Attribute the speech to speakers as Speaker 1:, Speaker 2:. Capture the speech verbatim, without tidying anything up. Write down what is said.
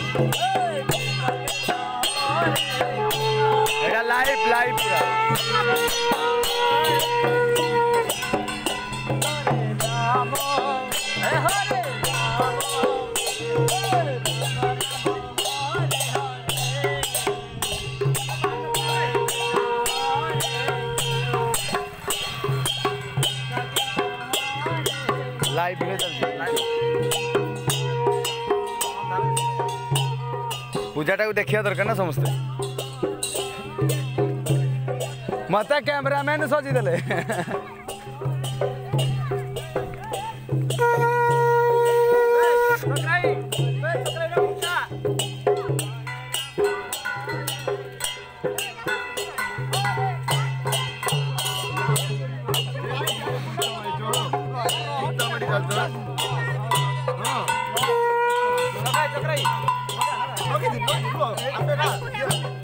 Speaker 1: एटा live live पूरा live में चलती पूजाटा को देखिया दरकार ना समस्ते मत कैमरामैन सजी देले
Speaker 2: Oke,